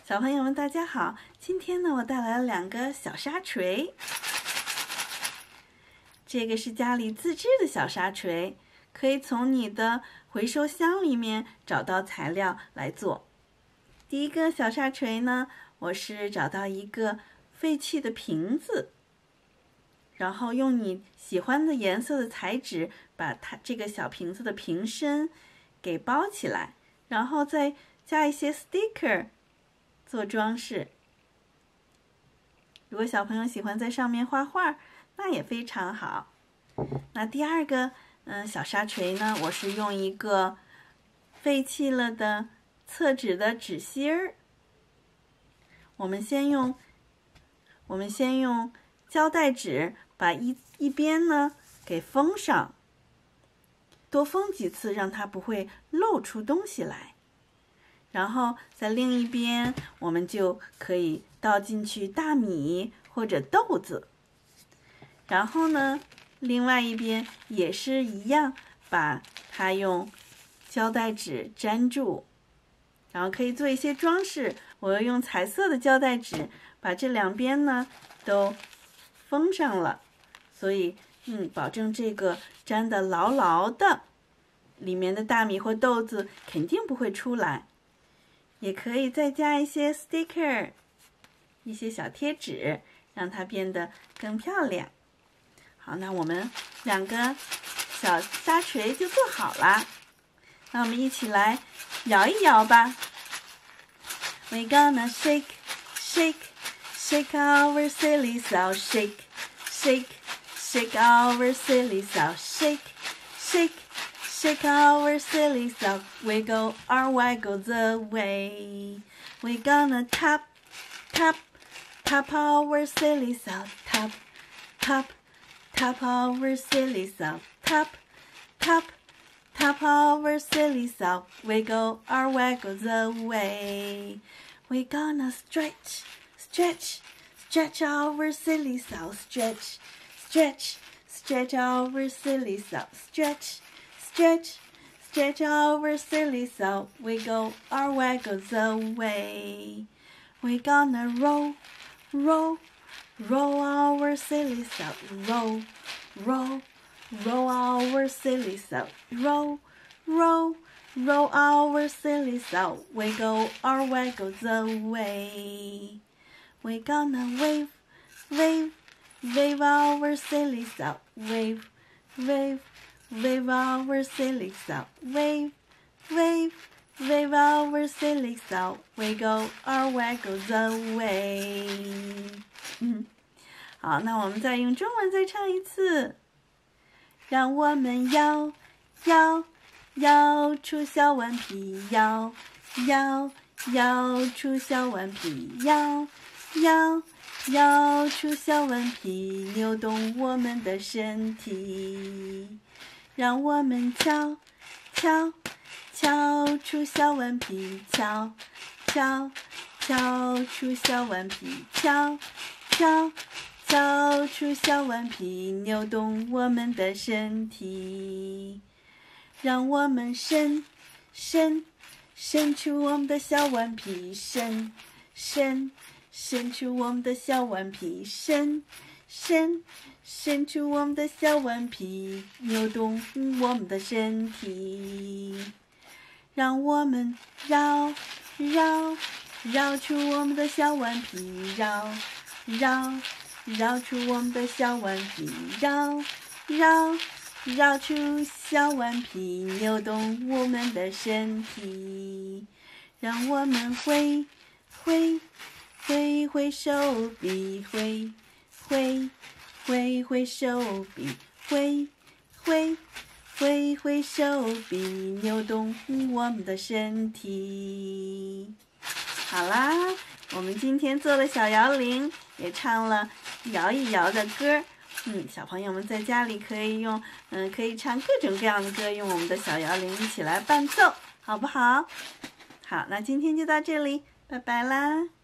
小朋友们大家好，今天呢我带来了2个小沙锤。这个是家里自制的小沙锤，可以从你的回收箱里面找到材料来做。第一个小沙锤呢，我是找到一个废弃的瓶子，然后用你喜欢的颜色的材质把它这个小瓶子的瓶身给包起来，然后再加一些 sticker 做装饰。如果小朋友喜欢在上面画画，那也非常好。那第二个小沙锤呢，我是用一个废弃了的厕纸的纸芯儿。我们先用胶带纸把一边呢给封上，多封几次，让它不会露出东西来。然后在另一边，我们就可以倒进去大米或者豆子。然后呢，另外一边也是一样，把它用胶带纸粘住，然后可以做一些装饰。我要用彩色的胶带纸把这两边呢都封上了，所以保证这个粘得牢牢的，里面的大米或豆子肯定不会出来。也可以再加一些 sticker， 一些小贴纸，让它变得更漂亮。好，那我们2个小沙锤就做好了。那我们一起来摇一摇吧。We're gonna shake, shake, shake our silly self, shake, shake, shake our silly self, shake, shake, shake our silly self, wiggle our waggles away. We're gonna tap, tap, tap our silly self, tap, tap, tap our silly self, tap, tap, tap our silly self, wiggle our waggles away. We're gonna stretch, stretch, stretch our silly self, stretch, stretch, stretch our silly self, stretch, stretch, stretch our silly self, wiggle our waggles away. We're gonna roll, roll, roll our silly self, roll, roll, roll our silly self, roll, roll, roll our silly self, wiggle our waggles away. We're gonna wave, wave, wave our silly self, wave, wave, wave our silly self, wave, wave, wave our silly self, wiggle our waggles away. 好，那我们再用中文再唱一次。让我们摇摇摇出小顽皮，摇摇摇出小顽皮，摇摇摇出小顽皮，扭动我们的身体。让我们敲敲敲出小顽皮，敲敲敲出小顽皮，敲敲敲出小顽皮，扭动我们的身体。让我们伸出我们的小顽皮，伸出我们的小顽皮，伸出我们的小顽皮，扭动我们的身体。让我们绕出我们的小顽皮，绕出我们的小顽皮，绕出小顽皮，扭动我们的身体。让我们挥手臂，挥手臂，挥手臂，扭动我们的身体。好啦，我们今天做了小摇铃，也唱了摇一摇的歌。小朋友们在家里可以可以唱各种各样的歌，用我们的小摇铃一起来伴奏，好不好？好，那今天就到这里，拜拜啦。